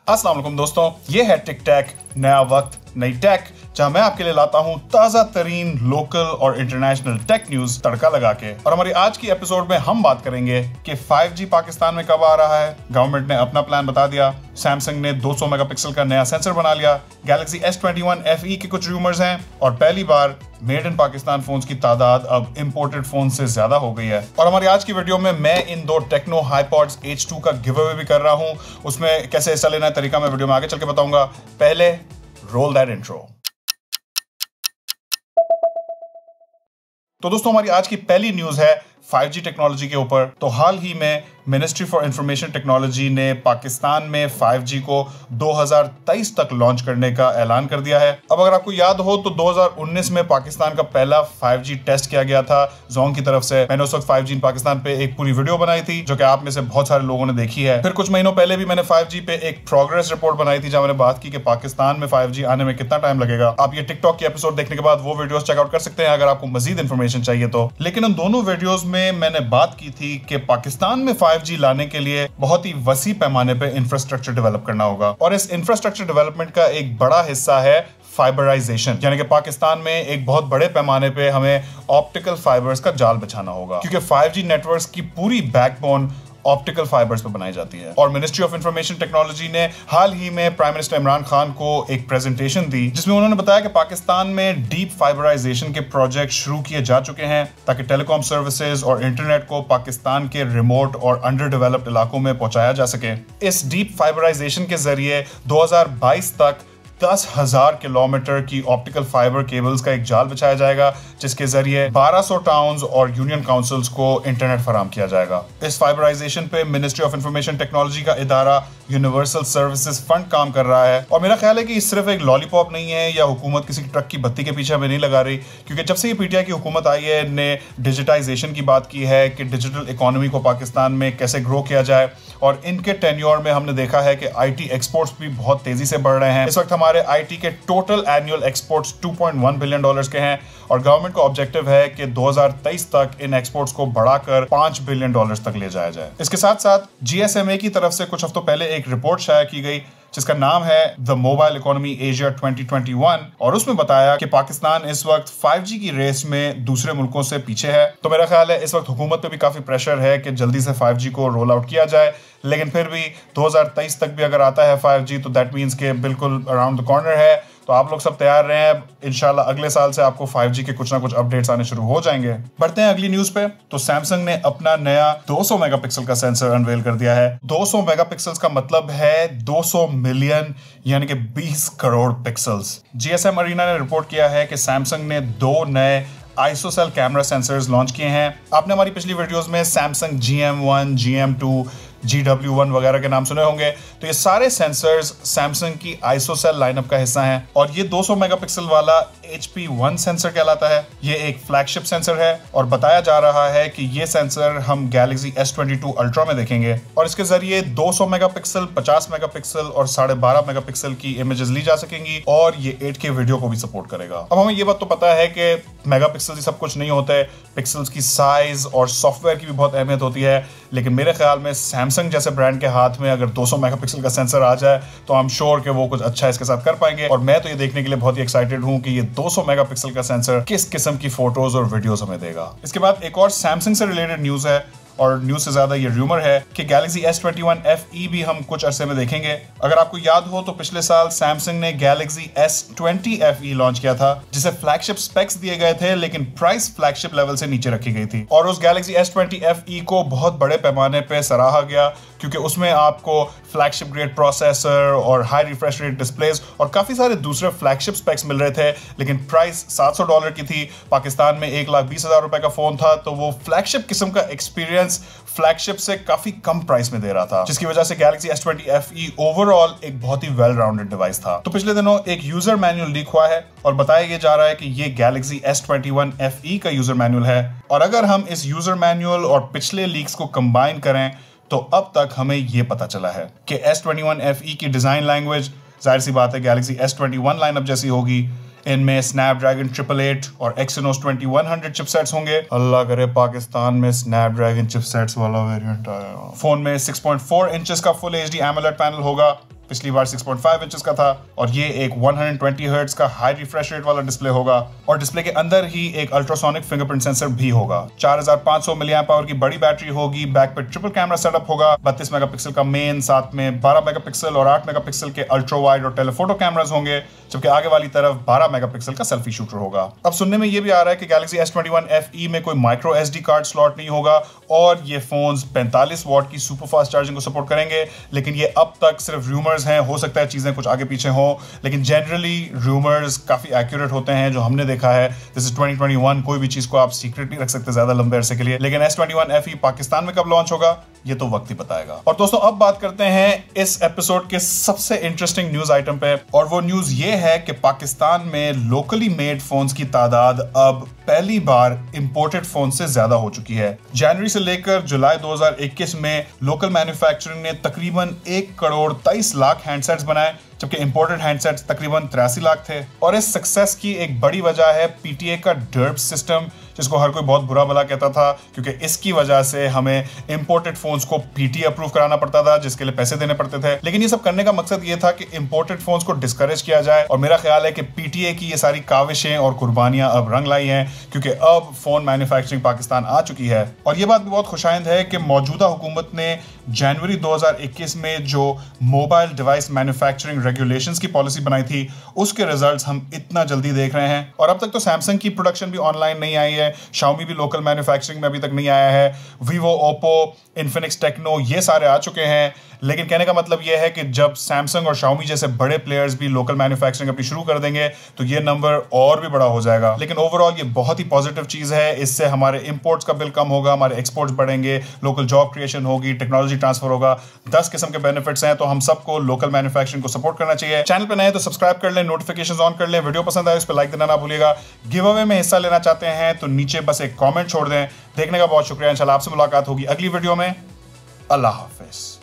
अस्सलाम वालेकुम दोस्तों, ये है टिक टैक, नया वक्त नई टेक, जहां मैं आपके लिए लाता हूं ताजा तरीन लोकल और इंटरनेशनल टेक न्यूज तड़का लगा के। और हमारी आज की एपिसोड में हम बात करेंगे कि 5G पाकिस्तान में कब आ रहा है। गवर्नमेंट ने अपना प्लान बता दिया, सैमसंग ने 200 मेगापिक्सल का नया सेंसर बना लिया, गैलेक्सी S21 FE के कुछ रूमर्स हैं और पहली बार मेड इन पाकिस्तान फोन्स की तादाद अब इंपोर्टेड फोन से ज्यादा हो गई है। और हमारी आज की वीडियो में मैं इन दो टेक्नो हाईपॉड्स H2 का गिव अवे भी कर रहा हूं। उसमें कैसे हिस्सा लेना है तरीका मैं वीडियो में आगे चल के बताऊंगा। पहले रोल दैट इंट्रो। तो दोस्तों, हमारी आज की पहली न्यूज है 5G टेक्नोलॉजी के ऊपर। तो हाल ही में मिनिस्ट्री फॉर इंफॉर्मेशन टेक्नोलॉजी ने पाकिस्तान में 5G को 2023 तक लॉन्च करने का ऐलान कर दिया है। अब अगर आपको याद हो तो 2019 में पाकिस्तान का पहला 5G टेस्ट किया गया था जोंग की तरफ से। मैंने उस वक्त 5G इन पाकिस्तान पे एक पूरी वीडियो बनाई थी जो कि आप में से बहुत सारे लोगों ने देखी है। फिर कुछ महीनों पहले भी मैंने 5G पे एक प्रोग्रेस रिपोर्ट बनाई थी जहां मैंने बात की कि पाकिस्तान में 5G आने में कितना टाइम लगेगा। आप ये टिकटॉक की एपिसोड देखने के बाद वो वीडियोस चेकआउट कर सकते हैं अगर आपको मजीद इंफॉर्मेशन चाहिए तो। लेकिन उन दोनों वीडियोस में मैंने बात की थी कि पाकिस्तान में 5G लाने के लिए बहुत ही वसी पैमाने पे इंफ्रास्ट्रक्चर डेवलप करना होगा और इस इंफ्रास्ट्रक्चर डेवलपमेंट का एक बड़ा हिस्सा है फाइबराइजेशन, यानी कि पाकिस्तान में एक बहुत बड़े पैमाने पे हमें ऑप्टिकल फाइबर्स का जाल बिछाना होगा क्योंकि 5G नेटवर्क्स की पूरी बैकबोन ऑप्टिकल फाइबर्स पर बनाई जाती है। और मिनिस्ट्री ऑफ इंफॉर्मेशन टेक्नोलॉजी ने हाल ही में प्राइम मिनिस्टर इमरान खान को एक प्रेजेंटेशन दी जिसमें उन्होंने बताया कि पाकिस्तान में डीप फाइबराइजेशन के प्रोजेक्ट शुरू किए जा चुके हैं ताकि टेलीकॉम सर्विसेज और इंटरनेट को पाकिस्तान के रिमोट और अंडर डेवलप्ड इलाकों में पहुंचाया जा सके। इस डीप फाइबराइजेशन के जरिए 2022 तक 10,000 किलोमीटर की ऑप्टिकल फाइबर केबल्स का एक जाल बिछाया जाएगा जिसके जरिए 1200 टाउन्स और यूनियन काउंसिल्स को इंटरनेट फराहम किया जाएगा। इस फाइबराइजेशन पे मिनिस्ट्री ऑफ इंफॉर्मेशन टेक्नोलॉजी का इदारा यूनिवर्सल सर्विसेज फंड काम कर रहा है। और मेरा ख्याल है कि सिर्फ एक लॉलीपॉप नहीं है या हुकूमत किसी ट्रक की बत्ती के पीछे हमें नहीं लगा रही, क्योंकि जब से ये पीटीआई की हुकूमत आई है ने डिजिटाइजेशन की बात की है कि डिजिटल इकोनॉमी को पाकिस्तान में कैसे ग्रो किया जाए। और इनके टेन्योर में हमने देखा है कि आईटी एक्सपोर्ट्स भी बहुत तेजी से बढ़ रहे हैं। इस वक्त हमारे आईटी के टोटल एनुअल एक्सपोर्ट्स $2.1 बिलियन के हैं और गवर्नमेंट का ऑब्जेक्टिव है कि 2023 तक इन एक्सपोर्ट्स को बढ़ाकर $5 बिलियन तक ले जाया जाए। इसके साथ साथ GSMA की तरफ से कुछ हफ्तों पहले एक रिपोर्ट शाया की गई जिसका नाम है द मोबाइल इकोनॉमी एशिया 2021 और उसमें बताया कि पाकिस्तान इस वक्त 5G की रेस में दूसरे मुल्कों से पीछे है। तो मेरा ख्याल है इस वक्त हुकूमत पे भी काफी प्रेशर है कि जल्दी से 5G को रोल आउट किया जाए, लेकिन फिर भी 2023 तक भी अगर आता है 5G तो दैट मीन्स के बिल्कुल अराउंड द कॉर्नर है। तो आप लोग सब तैयार रहे हैं, इंशाल्लाह अगले साल से आपको 5G के कुछ ना कुछ अपडेट्स आने शुरू हो जाएंगे। बढ़ते हैं अगली न्यूज पे। तो सैमसंग ने अपना नया 200 मेगापिक्सल का सेंसर अनवेल कर दिया है। 200 मेगापिक्सल्स का मतलब है 200 मिलियन यानी कि 20 करोड़ पिक्सल्स। GSM अरीना ने रिपोर्ट किया है कि सैमसंग ने 2 नए आइसोसेल कैमरा सेंसर्स लॉन्च किए हैं। आपने हमारी पिछली वीडियोस में सैमसंग GM1, GM2, GW1 वगैरह के नाम सुने होंगे। तो ये सारे सेंसर्स सैमसंग की आइसोसेल लाइनअप का हिस्सा हैं और ये 200 मेगापिक्सल वाला HP1 सेंसर कहलाता है। ये एक फ्लैगशिप सेंसर है और बताया जा रहा है कि ये सेंसर हम गैलेक्सी S22 अल्ट्रा में देखेंगे और इसके जरिए 200 मेगापिक्सल, 50 मेगापिक्सल और 12.5 मेगापिक्सल की इमेजेस ली जा सकेंगी और ये 8K वीडियो को भी सपोर्ट करेगा। अब हमें ये बात तो पता है कि मेगापिक्सल ही सब कुछ नहीं होता है, पिक्सल्स की साइज और सॉफ्टवेयर की भी बहुत अहमियत होती है। लेकिन मेरे ख्याल में सैमसंग जैसे ब्रांड के हाथ में अगर 200 मेगापिक्सल का सेंसर आ जाए तो आई एम श्योर कि वो कुछ अच्छा इसके साथ कर पाएंगे। और मैं तो ये देखने के लिए बहुत ही एक्साइटेड हूं कि ये 200 मेगापिक्सल का सेंसर किस किस्म की फोटोज और वीडियोस हमें देगा। इसके बाद एक और सैमसंग से रिलेटेड न्यूज है और न्यूज से ज्यादा ये रूमर है कि गैलेक्सी S21 FE भी हम कुछ अरसे में देखेंगे। अगर आपको याद हो तो पिछले साल सैमसंग ने गैलेक्सी S20 FE लॉन्च किया था जिसे फ्लैगशिप स्पेक्स दिए गए थे लेकिन प्राइस फ्लैगशिप लेवल से नीचे रखी गई थी। और उस गैलेक्सी S20 FE को बहुत बड़े पैमाने पे सराहा गया क्योंकि उसमें आपको फ्लैगशिप ग्रेड प्रोसेसर और हाई रिफ्रेश रेट डिस्प्लेस और काफी सारे दूसरे फ्लैगशिप स्पेक्स मिल रहे थे, लेकिन प्राइस $700 की थी। पाकिस्तान में 1,20,000 रुपए का फोन था तो वो फ्लैगशिप किस्म का एक्सपीरियंस फ्लैगशिप से काफी कम प्राइस में दे रहा था, जिसकी वजह से गैलेक्सी S20 FE ओवरऑल एक बहुत ही वेल राउंडेड डिवाइस था। तो पिछले दिनों एक यूजर मैनुअल लीक हुआ है और बताया जा रहा है कि ये गैलेक्सी S21 FE का यूजर मैनुअल है। और अगर हम इस यूजर मैनुअल और पिछले लीक्स को कंबाइन करें तो अब तक हमें यह पता चला है कि S21 FE की डिजाइन लैंग्वेज जाहिर सी बात है गैलेक्सी S21 लाइनअप जैसी होगी। इनमें स्नैपड्रैगन 888 और Exynos 2100 चिपसेट्स होंगे। अल्लाह करे पाकिस्तान में स्नैपड्रैगन चिपसेट्स वाला वेरिएंट आया। फोन में 6.4 इंचेस का फुल HD AMOLED पैनल होगा पिछली बार 6.5 इंचेस का था, और ये एक 120 हर्ट्ज का हाई रिफ्रेश रेट वाला डिस्प्ले होगा, और डिस्प्ले के अंदर ही एक अल्ट्रासोनिक फिंगरप्रिंट सेंसर भी होगा। 4500 मिलियन पावर की बड़ी बैटरी होगी, बैक पे ट्रिपल कैमरा सेटअप होगा, 32 मेगापिक्सल का मेन, साथ में 12 मेगापिक्सल और 8 मेगापिक्सल के अल्ट्रा वाइड और टेलीफोटो कैमरास होंगे, जबकि आगे वाली तरफ 12 मेगापिक्सल का सेल्फी शूटर होगा। अब सुनने में ये भी आ रहा है कि गैलेक्सी S21 FE में कोई माइक्रो SD कार्ड स्लॉट नहीं होगा, और ये फोन्स 45 वॉट की सुपर फास्ट चार्जिंग को सपोर्ट करेंगे, लेकिन ये अब तक सिर्फ रूमर्स हैं, हो सकता है चीजें कुछ आगे पीछे हो, लेकिन जनरली रूमर्स काफी एक्यूरेट होते हैं जो हमने देखा है। दिस इज 2021, कोई भी चीज को आप सीक्रेट नहीं रख सकते ज्यादा लंबे अरसे के लिए। लेकिन S21 FE पाकिस्तान में कब लॉन्च होगा ये तो वक्त ही बताएगा। और दोस्तों अब बात करते हैं इस एपिसोड के सबसे इंटरेस्टिंग न्यूज आइटम पे, और वो न्यूज ये है कि पाकिस्तान में लोकली मेड फोन्स की तादाद अब पहली बार इंपोर्टेड फोन से ज्यादा हो चुकी है। जनवरी से लेकर जुलाई 2021 में लोकल मैन्युफैक्चरिंग ने तकरीबन 1 करोड़ 23 लाख हैंडसेट्स बनाए, जबकि इंपोर्टेड हैंडसेट्स तकरीबन 83 लाख थे। और इस सक्सेस की एक बड़ी वजह है PTA का डर्ब सिस्टम, जिसको हर कोई बहुत बुरा भला कहता था, क्योंकि इसकी वजह से हमें इंपोर्टेड फोन्स को PTA अप्रूव कराना पड़ता था, जिसके लिए पैसे देने पड़ते थे। लेकिन ये सब करने का मकसद ये था कि इंपोर्टेड फोन्स को डिस्करेज किया जाए, और मेरा ख्याल है कि PTA की ये सारी काविशें और कुर्बानियां अब रंग लाई हैं, क्योंकि अब फोन मैन्युफैक्चरिंग पाकिस्तान आ चुकी है। और ये बात भी बहुत खुशाइंद है कि मौजूदा हुकूमत ने जनवरी 2021 में जो मोबाइल डिवाइस मैन्युफैक्चरिंग रेगुलेशंस की पॉलिसी बनाई थी, उसके रिजल्ट्स हम इतना जल्दी देख रहे हैं। और अब तक तो सैमसंग की प्रोडक्शन भी ऑनलाइन नहीं आई है, Xiaomi भी लोकल मैन्युफैक्चरिंग में अभी तक नहीं आया है, Vivo, Oppo, Infinix, Tecno ये सारे आ चुके हैं। लेकिन कहने का मतलब यह है कि जब सैमसंग और Xiaomi जैसे बड़े प्लेयर्स भी लोकल मैन्युफैक्चरिंग अपनी शुरू कर देंगे तो ये नंबर और भी बड़ा हो जाएगा। लेकिन ओवरऑल ये बहुत ही पॉजिटिव चीज है, इससे हमारे इंपोर्ट्स का बिल कम होगा, हमारे एक्सपोर्ट्स बढ़ेंगे, लोकल जॉब क्रिएशन होगी, टेक्नोलॉजी ट्रांसफर होगा, 10 किस्म के बेनिफिट्स हैं। तो हम सबको लोकल मैन्युफैक्चरिंग को सपोर्ट करना चाहिए। चैनल पर नए तो सब्सक्राइब कर लें, नोटिफिकेशंस ऑन कर लें, वीडियो पसंद आए उस पर लाइक देना ना भूलिएगा। गिव अवे में हिस्सा लेना चाहते हैं तो नीचे बस एक कॉमेंट छोड़ दें। देखने का बहुत शुक्रिया, इंशाल्लाह आपसे मुलाकात होगी अगली वीडियो में। अल्लाह हाफिज।